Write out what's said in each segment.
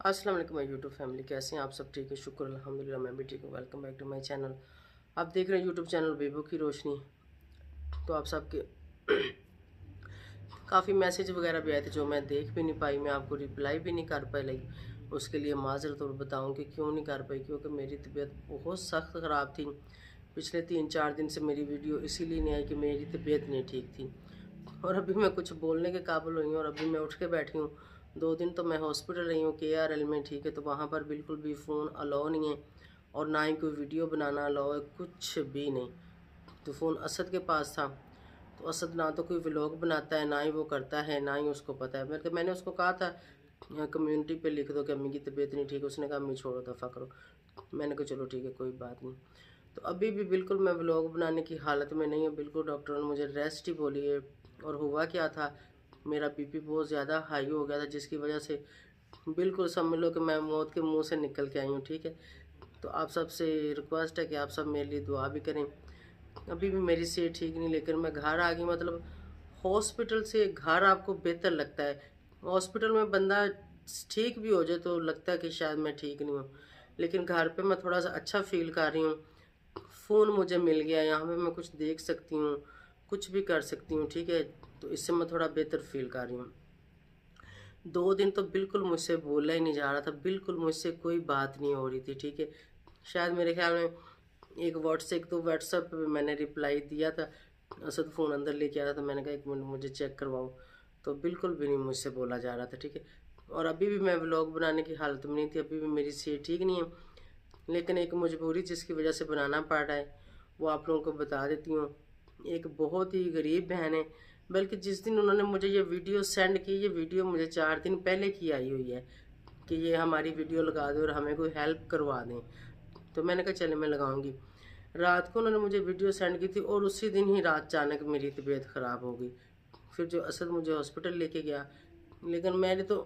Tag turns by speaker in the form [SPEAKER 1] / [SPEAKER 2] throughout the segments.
[SPEAKER 1] अस्सलाम वालेकुम my YouTube family, कैसे हैं आप सब? ठीक है, शुक्र अल्हम्दुलिल्लाह, मैं भी ठीक हूँ। Welcome back to my channel. आप देख रहे हैं यूट्यूब चैनल बेबो की रोशनी। तो आप सबके काफ़ी मैसेज वगैरह भी आए थे जो मैं देख भी नहीं पाई, मैं आपको रिप्लाई भी नहीं कर पाई। उसके लिए माजरत और बताऊँ कि क्यों नहीं कर पाई, क्योंकि मेरी तबीयत बहुत सख्त ख़राब थी। पिछले 3-4 दिन से मेरी वीडियो इसीलिए नहीं आई कि मेरी तबीयत नहीं ठीक थी, और अभी मैं कुछ बोलने के काबिल हुई हूँ और अभी मैं उठ के बैठी हूँ। 2 दिन तो मैं हॉस्पिटल रही हूँ KRL में, ठीक है। तो वहाँ पर बिल्कुल भी फ़ोन अलाउ नहीं है और ना ही कोई वीडियो बनाना अलाउ है, कुछ भी नहीं। तो फ़ोन असद के पास था, तो असद ना तो कोई व्लॉग बनाता है, ना ही वो करता है, ना ही उसको पता है। मैंने उसको कहा था कम्युनिटी पे लिख दो कि अम्मी की तबीयत नहीं ठीक। उसने कहा अम्मी छोड़ो, दफ़ा करो। मैंने कहा चलो ठीक है, कोई बात नहीं। तो अभी भी बिल्कुल मैं व्लॉग बनाने की हालत में नहीं हूँ, बिल्कुल डॉक्टर ने मुझे रेस्ट ही बोली है। और हुआ क्या था, मेरा बीपी बहुत ज़्यादा हाई हो गया था, जिसकी वजह से बिल्कुल समझ लो कि मैं मौत के मुंह से निकल के आई हूँ, ठीक है। तो आप सबसे रिक्वेस्ट है कि आप सब मेरे लिए दुआ भी करें। अभी भी मेरी सेहत ठीक नहीं, लेकिन मैं घर आ गई। मतलब हॉस्पिटल से घर आपको बेहतर लगता है। हॉस्पिटल में बंदा ठीक भी हो जाए तो लगता है कि शायद मैं ठीक नहीं हूँ, लेकिन घर पे मैं थोड़ा सा अच्छा फील कर रही हूँ। फ़ोन मुझे मिल गया, यहाँ पे मैं कुछ देख सकती हूँ, कुछ भी कर सकती हूँ, ठीक है। तो इससे मैं थोड़ा बेहतर फील कर रही हूँ। 2 दिन तो बिल्कुल मुझसे बोला ही नहीं जा रहा था, बिल्कुल मुझसे कोई बात नहीं हो रही थी, ठीक है। शायद मेरे ख्याल में एक व्हाट्सएप पे मैंने रिप्लाई दिया था। असद फ़ोन अंदर लेके आया था, तो मैंने कहा 1 मिनट मुझे चेक करवाओ। तो बिल्कुल भी नहीं मुझसे बोला जा रहा था, ठीक है। और अभी भी मैं व्लॉग बनाने की हालत में नहीं थी, अभी भी मेरी सेहत ठीक नहीं है, लेकिन एक मजबूरी जिसकी वजह से बनाना पड़ रहा है वो आप लोगों को बता देती हूँ। एक बहुत ही गरीब बहन है, बल्कि जिस दिन उन्होंने मुझे ये वीडियो सेंड की, ये वीडियो मुझे 4 दिन पहले की आई हुई है कि ये हमारी वीडियो लगा दो और हमें कोई हेल्प करवा दें। तो मैंने कहा चले मैं लगाऊंगी। रात को उन्होंने मुझे वीडियो सेंड की थी और उसी दिन ही रात अचानक मेरी तबीयत ख़राब हो गई। फिर जो असद मुझे हॉस्पिटल लेके गया, लेकिन मैंने तो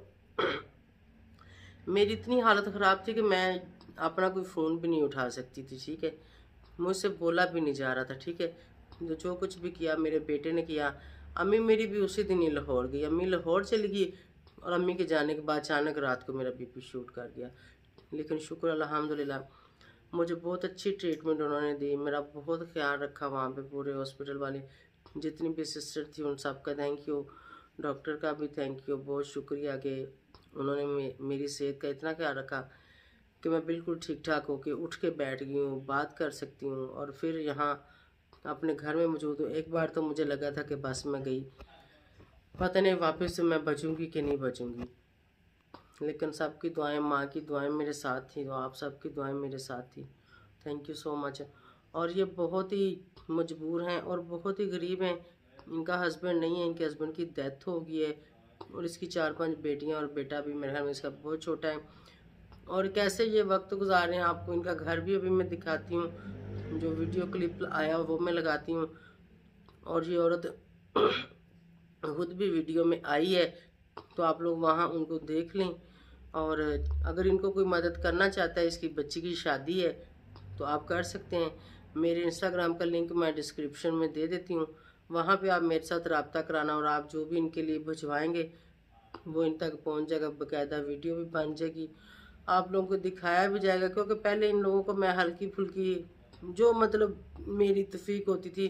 [SPEAKER 1] मेरी इतनी हालत ख़राब थी कि मैं अपना कोई फ़ोन भी नहीं उठा सकती थी, ठीक है। मुझसे बोला भी नहीं जा रहा था, ठीक है। जो कुछ भी किया मेरे बेटे ने किया। अम्मी मेरी भी उसी दिन ही लाहौर गई, अम्मी लाहौर चली गई और अम्मी के जाने के बाद अचानक रात को मेरा बीपी शूट कर गया। लेकिन शुक्र अल्हम्दुलिल्लाह, मुझे बहुत अच्छी ट्रीटमेंट उन्होंने दी, मेरा बहुत ख्याल रखा वहाँ पे पूरे हॉस्पिटल वाले, जितनी भी सिस्टर थी उन सब का थैंक यू, डॉक्टर का भी थैंक यू, बहुत शुक्रिया कि उन्होंने मेरी सेहत का इतना ख्याल रखा कि मैं बिल्कुल ठीक ठाक होके उठ के बैठ गई हूँ, बात कर सकती हूँ और फिर यहाँ अपने घर में मौजूद हूँ। एक बार तो मुझे लगा था कि बस मैं गई, पता नहीं वापस से मैं बचूंगी कि नहीं बचूंगी, लेकिन सबकी दुआएं, माँ की दुआएं मेरे साथ थी, तो आप सबकी दुआएं मेरे साथ थी। Thank you so much. और ये बहुत ही मजबूर हैं और बहुत ही गरीब हैं, इनका हस्बैंड नहीं है, इनके हस्बैंड की डेथ हो गई है और इसकी 4-5 बेटियां और बेटा भी मेरे ख्याल में इसका बहुत छोटा है। और कैसे ये वक्त गुजार रहे हैं, आपको इनका घर भी अभी मैं दिखाती हूँ, जो वीडियो क्लिप आया वो मैं लगाती हूँ। और ये औरत खुद भी वीडियो में आई है, तो आप लोग वहाँ उनको देख लें। और अगर इनको कोई मदद करना चाहता है, इसकी बच्ची की शादी है, तो आप कर सकते हैं। मेरे इंस्टाग्राम का लिंक मैं डिस्क्रिप्शन में दे देती हूँ, वहाँ पे आप मेरे साथ रब्ता कराना और आप जो भी इनके लिए भिजवाएंगे वो इन तक पहुँच जाएगा, बाकायदा वीडियो भी बन जाएगी, आप लोगों को दिखाया भी जाएगा। क्योंकि पहले इन लोगों को मैं हल्की फुल्की जो मतलब मेरी तफीक होती थी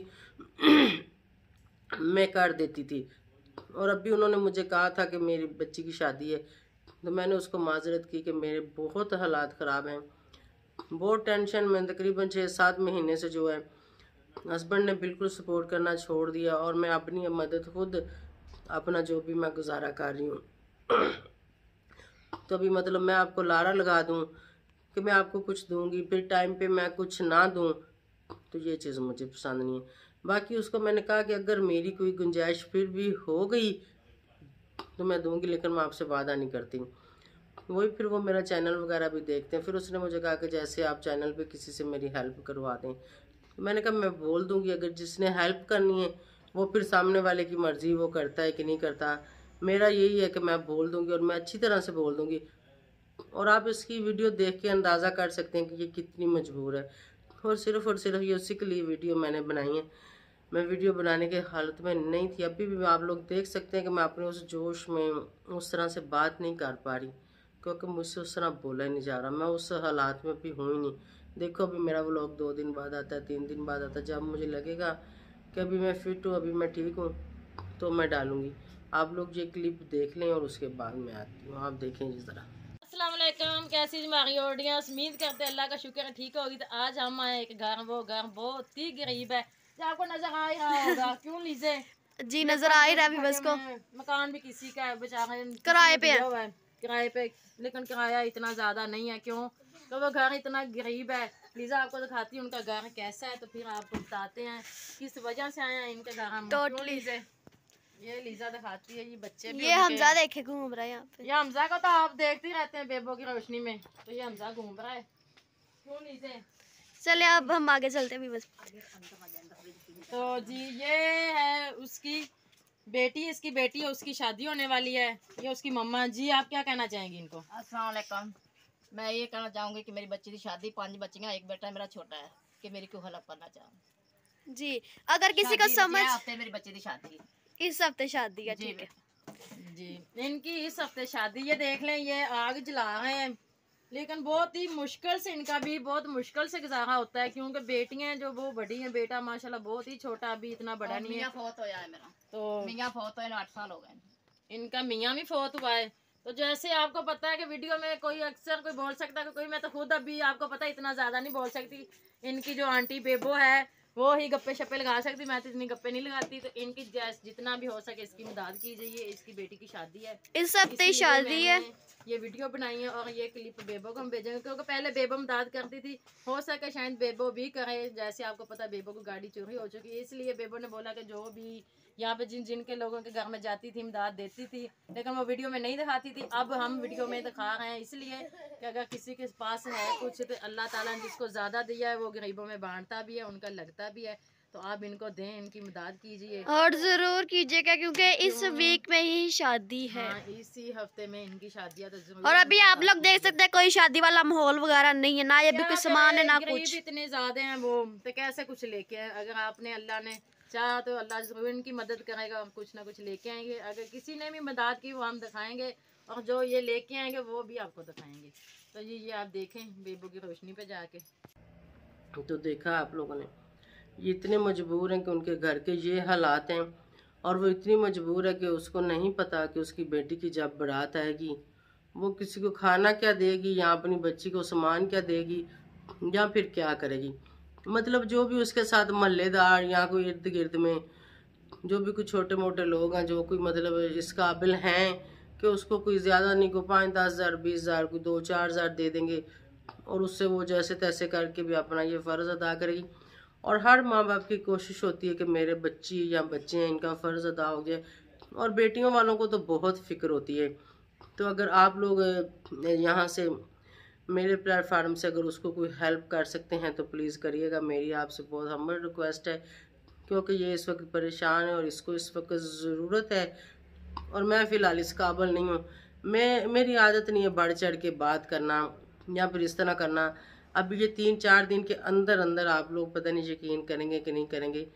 [SPEAKER 1] मैं कर देती थी। और अभी उन्होंने मुझे कहा था कि मेरी बच्ची की शादी है, तो मैंने उसको माजरत की कि मेरे बहुत हालात ख़राब हैं, बहुत टेंशन में, तकरीबन 6-7 महीने से जो है हस्बैंड ने बिल्कुल सपोर्ट करना छोड़ दिया और मैं अपनी मदद खुद अपना जो भी मैं गुजारा कर रही हूँ। तो अभी मतलब मैं आपको लारा लगा दूँ कि मैं आपको कुछ दूंगी, फिर टाइम पे मैं कुछ ना दूँ, तो ये चीज़ मुझे पसंद नहीं है। बाकी उसको मैंने कहा कि अगर मेरी कोई गुंजाइश फिर भी हो गई तो मैं दूंगी, लेकिन मैं आपसे वादा नहीं करती। वही फिर वो मेरा चैनल वगैरह भी देखते हैं, फिर उसने मुझे कहा कि जैसे आप चैनल पे किसी से मेरी हेल्प करवा दें, तो मैंने कहा मैं बोल दूंगी। अगर जिसने हेल्प करनी है वो फिर सामने वाले की मर्जी, वो करता है कि नहीं करता, मेरा यही है कि मैं बोल दूंगी और मैं अच्छी तरह से बोल दूंगी। और आप इसकी वीडियो देख के अंदाज़ा कर सकते हैं कि ये कितनी मजबूर है, और सिर्फ ये उसी के लिए वीडियो मैंने बनाई है। मैं वीडियो बनाने के हालत में नहीं थी, अभी भी आप लोग देख सकते हैं कि मैं अपने उस जोश में उस तरह से बात नहीं कर पा रही, क्योंकि मुझसे उस तरह बोला ही नहीं जा रहा। मैं उस हालात में भी हूँ ही नहीं। देखो अभी मेरा व्लॉग 2 दिन बाद आता है, 3 दिन बाद आता है। जब मुझे लगेगा कि अभी मैं फिट हूँ, अभी मैं ठीक हूँ, तो मैं डालूँगी। आप लोग ये क्लिप देख लें और उसके बाद मैं आती हूँ, आप देखें जिस तरह।
[SPEAKER 2] अस्सलाम वालेकुम, कैसी हमारी ऑडियंस। उम्मीद करते हैं अल्लाह का शुक्र है ठीक होगी। तो आज हम आए एक घर, वो घर बहुत ही गरीब है जो आपको नजर आ ही रहा होगा। क्यों लीजिए
[SPEAKER 3] जी नजर आ ही रहा है बस को।
[SPEAKER 2] मकान भी किसी का है बेचारे
[SPEAKER 3] किराए पे
[SPEAKER 2] है, किराए पे, लेकिन किराया इतना ज्यादा नहीं है। क्यों? तो वो घर इतना गरीब है। लीजा आपको दिखाती हूँ उनका घर कैसा है, तो फिर आपको बताते हैं किस वजह से आए हैं इनके घर हम।
[SPEAKER 3] टोटली
[SPEAKER 2] ये लीजा दिखाती है, ये बच्चे भी
[SPEAKER 3] ये हमजा देखे घूम रहा है यहाँ पे।
[SPEAKER 2] ये हमजा को तो आप देखते ही रहते हैं बेबो की रोशनी में, तो ये हमजा घूम रहा है। क्यों लीजिए,
[SPEAKER 3] चले अब हम आगे चलते भी बस।
[SPEAKER 2] तो जी ये है उसकी बेटी, इसकी बेटी है, उसकी शादी होने वाली है। ये उसकी मम्मा। जी आप क्या कहना चाहेंगी इनको?
[SPEAKER 4] अस्सलाम वालेकुम। मैं ये कहना चाहूँगी कि मेरी बच्ची की शादी, 5 बच्चियाँ, एक बेटा मेरा छोटा है, कि मेरी क्यों हेल्प करना चाहूँ।
[SPEAKER 3] जी अगर किसी को समझ,
[SPEAKER 4] हफ्ते मेरी बच्ची की शादी,
[SPEAKER 3] इस हफ्ते शादी है, ठीक है
[SPEAKER 2] जी। इनकी इस हफ्ते शादी। ये देख लें, ये आग जला रहे हैं, लेकिन बहुत ही मुश्किल से, इनका भी बहुत मुश्किल से गुजारा होता है, क्योंकि बेटियां जो वो बड़ी हैं, बेटा माशाल्लाह बहुत ही छोटा, अभी इतना बड़ा नहीं है।
[SPEAKER 4] मियाँ फौत होया है मेरा,
[SPEAKER 2] तो
[SPEAKER 4] मियाँ फौत हुए 8 साल हो गए।
[SPEAKER 2] इनका मियाँ भी फौत हुआ है। तो जैसे आपको पता है कि वीडियो में कोई अक्सर कोई बोल सकता है, कोई, मैं तो खुद अभी आपको पता है इतना ज़्यादा नहीं बोल सकती। इनकी जो आंटी बेबो है वो ही गप्पे शप्पे लगा सकती, मैं तो इतनी गप्पे नहीं लगाती। तो इनकी जितना भी हो सके इसकी मदद कीजिए। इसकी बेटी की शादी है,
[SPEAKER 3] इस हफ्ते शादी है।
[SPEAKER 2] ये वीडियो बनाई है और ये क्लिप बेबो को हम भेजेंगे, क्योंकि पहले बेबो मदद करती थी, हो सके शायद बेबो भी करे। जैसे आपको पता है बेबो को गाड़ी चोरी हो चुकी है, इसलिए बेबो ने बोला कि जो भी यहाँ पे जिनके लोगों के घर में जाती थी मदद देती थी, लेकिन वो वीडियो में नहीं दिखाती थी। अब हम वीडियो में दिखा रहे हैं, इसलिए कि अगर किसी के पास है कुछ तो अल्लाह ताला ने जिसको ज़्यादा दिया है वो गरीबों में बांटता भी है, उनका लगता भी है। तो आप इनको दें, इनकी मदद कीजिए
[SPEAKER 3] और जरूर कीजिएगा, क्योंकि इस वीक में ही शादी है।
[SPEAKER 2] हाँ, इसी हफ्ते में इनकी शादियाँ तो जरूर।
[SPEAKER 3] और अभी आप लोग देख सकते हैं कोई शादी वाला माहौल वगैरह नहीं है, ना ये भी कोई सामान है ना कुछ।
[SPEAKER 2] इतने ज्यादा हैं वो, तो कैसे कुछ लेके आए। अगर आपने अल्लाह ने चाहा तो अल्लाह जरूर इनकी मदद करेगा, कुछ ना कुछ लेके आएंगे। अगर किसी ने भी मदद की वो हम दिखाएंगे, और जो ये लेके आएंगे वो भी आपको दिखाएंगे। तो ये आप देखें बेबो की रोशनी पे जाके।
[SPEAKER 1] तो देखा आप लोगों ने, ये इतने मजबूर हैं कि उनके घर के ये हालात हैं, और वो इतनी मजबूर है कि उसको नहीं पता कि उसकी बेटी की जब बारात आएगी वो किसी को खाना क्या देगी, या अपनी बच्ची को सामान क्या देगी, या फिर क्या करेगी। मतलब जो भी उसके साथ मोहल्लेदार या कोई इर्द गिर्द में जो भी कुछ छोटे मोटे लोग हैं, जो कोई मतलब इस काबिल हैं कि उसको कोई ज़्यादा नहीं, को 5-10 हज़ार 20 हज़ार कोई 2-4 हज़ार दे देंगे, और उससे वो जैसे तैसे करके भी अपना ये फ़र्ज़ अदा करेगी। और हर माँ बाप की कोशिश होती है कि मेरे बच्ची या बच्चे हैं इनका फ़र्ज़ अदा हो जाए, और बेटियों वालों को तो बहुत फ़िक्र होती है। तो अगर आप लोग यहाँ से मेरे प्लेटफार्म से अगर उसको कोई हेल्प कर सकते हैं तो प्लीज़ करिएगा, मेरी आपसे बहुत हम्बल रिक्वेस्ट है, क्योंकि ये इस वक्त परेशान है और इसको इस वक्त ज़रूरत है, और मैं फ़िलहाल इस काबिल नहीं हूँ। मेरी आदत नहीं है बढ़ चढ़ के बात करना या फिर इस तरह करना। अभी ये 3-4 दिन के अंदर अंदर आप लोग पता नहीं यकीन करेंगे कि नहीं करेंगे,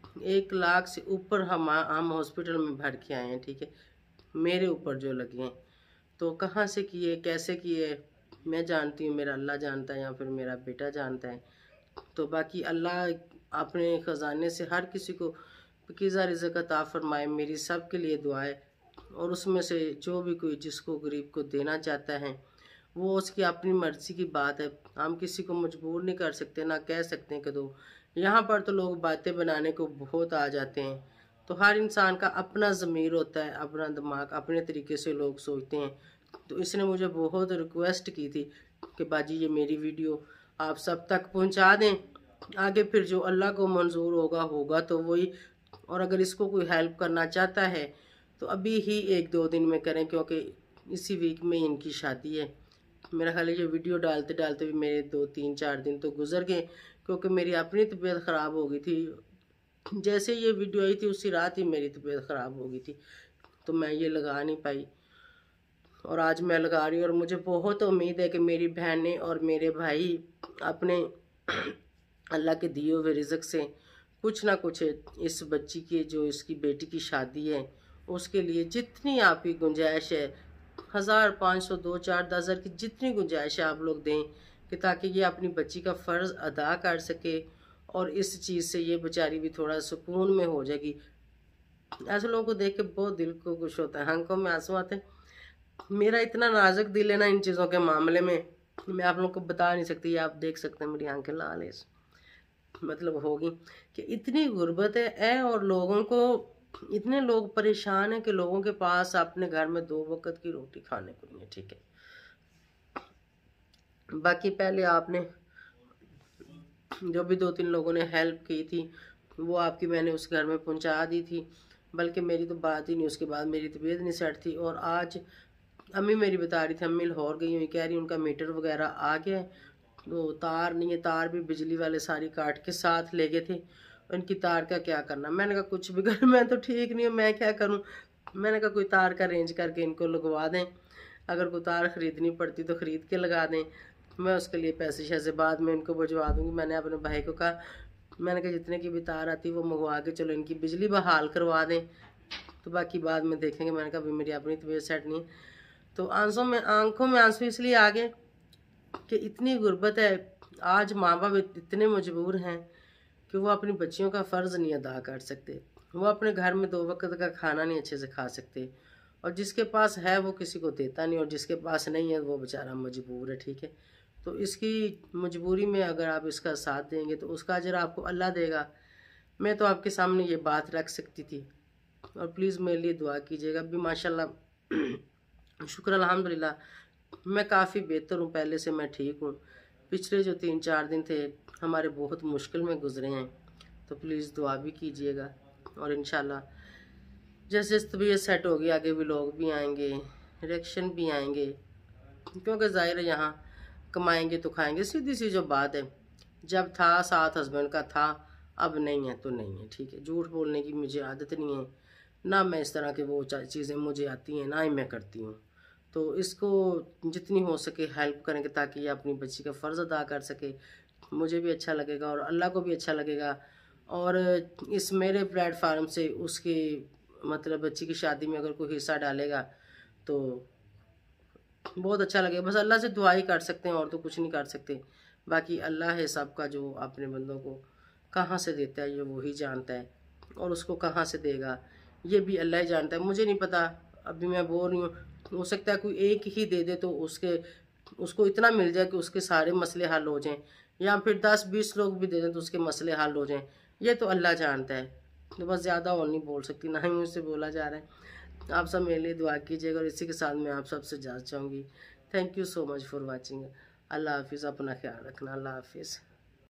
[SPEAKER 1] 1 लाख से ऊपर हम हॉस्पिटल में भर के आए हैं, ठीक है, मेरे ऊपर जो लगे हैं। तो कहाँ से किए, कैसे किए, मैं जानती हूँ, मेरा अल्लाह जानता है या फिर मेरा बेटा जानता है। तो बाकी अल्लाह अपने ख़जाने से हर किसी को पाकीज़ा रिज़्क़ अता फरमाए, मेरी सब के लिए दुआ है। और उसमें से जो भी कोई जिसको गरीब को देना चाहता है वो उसकी अपनी मर्ज़ी की बात है, हम किसी को मजबूर नहीं कर सकते, ना कह सकते हैं कि दो। यहाँ पर तो लोग बातें बनाने को बहुत आ जाते हैं। तो हर इंसान का अपना ज़मीर होता है, अपना दिमाग, अपने तरीके से लोग सोचते हैं। तो इसने मुझे बहुत रिक्वेस्ट की थी कि बाजी ये मेरी वीडियो आप सब तक पहुंचा दें, आगे फिर जो अल्लाह को मंजूर होगा तो वही। और अगर इसको कोई हेल्प करना चाहता है तो अभी ही 1-2 दिन में करें, क्योंकि इसी वीक में इनकी शादी है। मेरा ख्याल है ये वीडियो डालते डालते भी मेरे 2-3-4 दिन तो गुजर गए, क्योंकि मेरी अपनी तबीयत ख़राब हो गई थी। जैसे ये वीडियो आई थी उसी रात ही मेरी तबीयत ख़राब हो गई थी, तो मैं ये लगा नहीं पाई, और आज मैं लगा रही हूँ। और मुझे बहुत उम्मीद है कि मेरी बहनें और मेरे भाई अपने अल्लाह के दिए हुए रिज़्क़ से कुछ ना कुछ इस बच्ची की, जो इसकी बेटी की शादी है, उसके लिए जितनी आपकी गुंजाइश है 1000, 500, 2, 4, 10 हज़ार की जितनी गुंजाइश है आप लोग दें कि ताकि ये अपनी बच्ची का फ़र्ज़ अदा कर सके और इस चीज़ से ये बेचारी भी थोड़ा सुकून में हो जाएगी। ऐसे लोगों को देख के बहुत दिल को खुश होता है, आंखों में आंसू आते हैं। मेरा इतना नाजुक दिल है ना इन चीज़ों के मामले में, मैं आप लोगों को बता नहीं सकती। आप देख सकते हैं मेरी आंखें लाल है, मतलब होगी कि इतनी गुर्बत है और लोगों को इतने लोग परेशान हैं कि लोगों के पास अपने घर में 2 वक्त की रोटी खाने को नहीं है। ठीक है, बाकी पहले आपने जो भी 2-3 लोगों ने हेल्प की थी वो आपकी मैंने उस घर में पहुंचा दी थी, बल्कि मेरी तो बात ही नहीं। उसके बाद मेरी तबीयत नहीं सेट थी और आज अम्मी मेरी बता रही थी, अम्मी लाहौर गई हुई, कह रही उनका मीटर वगैरह आ गया है, तो तार नहीं है, तार भी बिजली वाले सारी काट के साथ ले गए थे। उनकी तार का क्या करना? मैंने कहा कुछ भी कर, मैं तो ठीक नहीं हूँ, मैं क्या करूँ। मैंने कहा कोई तार का अरेंज करके इनको लगवा दें, अगर कोई तार ख़रीदनी पड़ती तो ख़रीद के लगा दें, मैं उसके लिए पैसे शैसे बाद में इनको भिजवा दूँगी। मैंने अपने भाई को कहा, मैंने कहा जितने की भी तार आती वो मंगवा के चलो इनकी बिजली बहाल करवा दें, तो बाकी बाद में देखेंगे। मैंने कहा भाई मेरी अपनी तबीयत सेट नहीं है। तो आंखों में आंसू इसलिए आ गए कि इतनी गुर्बत है। आज माँ बाप इतने मजबूर हैं कि वो अपनी बच्चियों का फ़र्ज़ नहीं अदा कर सकते, वो अपने घर में 2 वक्त का खाना नहीं अच्छे से खा सकते, और जिसके पास है वो किसी को देता नहीं, और जिसके पास नहीं है वो बेचारा मजबूर है। ठीक है, तो इसकी मजबूरी में अगर आप इसका साथ देंगे तो उसका अजर आपको अल्लाह देगा। मैं तो आपके सामने ये बात रख सकती थी, और प्लीज़ मेरे लिए दुआ कीजिएगा। अभी माशाल्लाह शुक्र अल्हम्दुलिल्लाह मैं काफ़ी बेहतर हूँ, पहले से मैं ठीक हूँ। पिछले जो 3-4 दिन थे हमारे बहुत मुश्किल में गुजरे हैं, तो प्लीज़ दुआ भी कीजिएगा। और इंशाल्लाह जैसे जैसे तबीयत सेट होगी आगे भी लोग भी आएंगे, रिएक्शन भी आएंगे, क्योंकि ज़ाहिर है यहाँ कमाएंगे तो खाएंगे, सीधी सी जो बात है। जब था साथ हस्बैंड का था, अब नहीं है तो नहीं है। ठीक है, झूठ बोलने की मुझे आदत नहीं है, ना मैं इस तरह के वो चीज़ें मुझे आती हैं, ना ही मैं करती हूँ। तो इसको जितनी हो सके हेल्प करेंगे ताकि ये अपनी बच्ची का फ़र्ज़ अदा कर सके, मुझे भी अच्छा लगेगा और अल्लाह को भी अच्छा लगेगा। और इस मेरे प्लेटफार्म से उसकी मतलब बच्ची की शादी में अगर कोई हिस्सा डालेगा तो बहुत अच्छा लगेगा। बस अल्लाह से दुआ ही कर सकते हैं और तो कुछ नहीं कर सकते। बाकी अल्लाह है सबका, जो अपने बंदों को कहाँ से देता है ये वही जानता है, और उसको कहाँ से देगा ये भी अल्लाह ही जानता है। मुझे नहीं पता, अभी मैं बोल रही हूँ, हो सकता है कोई एक ही दे दे तो उसको इतना मिल जाए कि उसके सारे मसले हल हो जाएं, या फिर 10-20 लोग भी दे दें तो उसके मसले हल हो जाएं। ये तो अल्लाह जानता है। तो बस ज़्यादा और नहीं बोल सकती, ना ही मुझसे बोला जा रहा है। आप सब मेरे लिए दुआ कीजिएगा, और इसी के साथ मैं आप सबसे जा चाहूँगी। Thank you so much for watching. अल्लाह हाफिज़, अपना ख्याल रखना। अल्लाह हाफिज़।